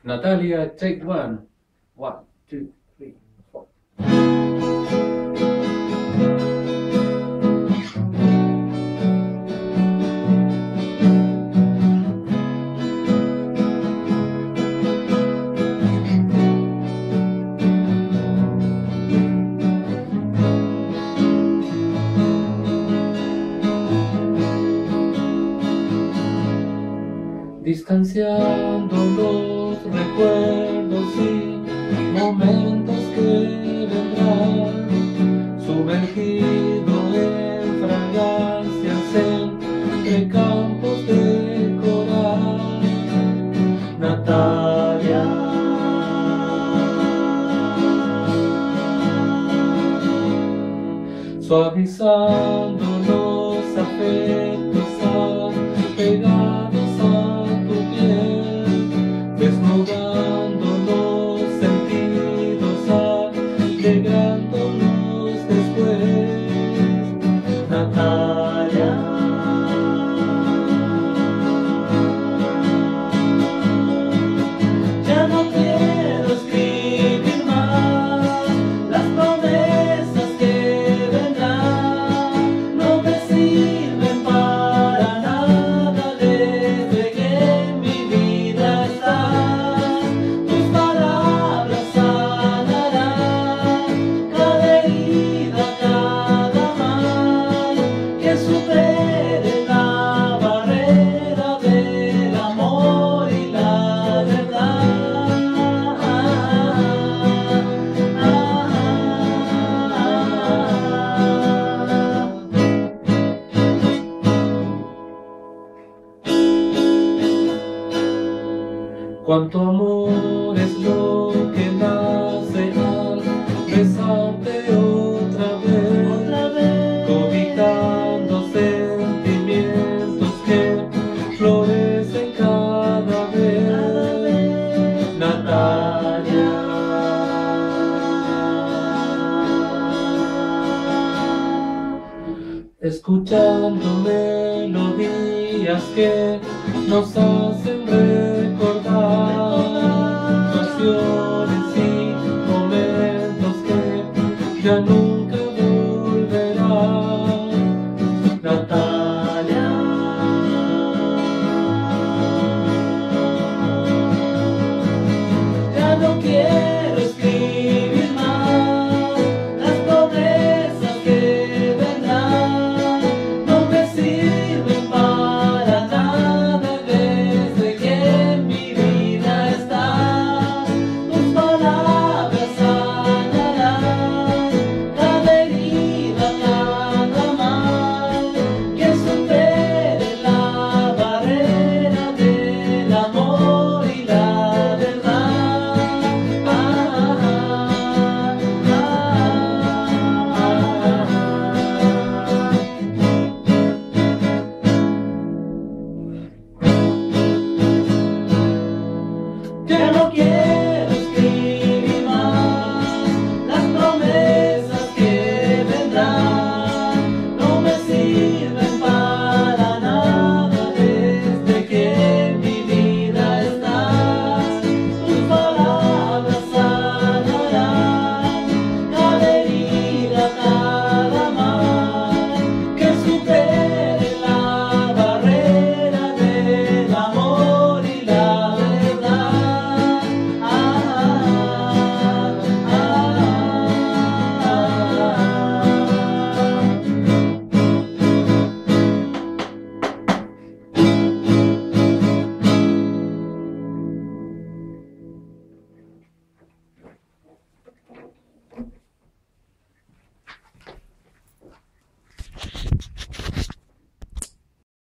Natalia, take one. 1, 2, 3, 4. Distanciando los recuerdos y momentos que vendrán, sumergido en fragancias entre campos de coral. Natalia, suavizando los afectos pegados a tu piel, desnudando los sentidos, alegrándonos después. Natalia, ya no quiero escribir más las promesas que vendrán, no me sirven para nada, desde que en mi vida estás. Tus palabras sanarán cada herida, cada mal que supere la barrera del amor y la verdad. Cuánto amor es lo que nace al besarte otra vez, cobijando sentimientos que florecen cada vez. Natalia, escuchando melodías que nos hacen reír,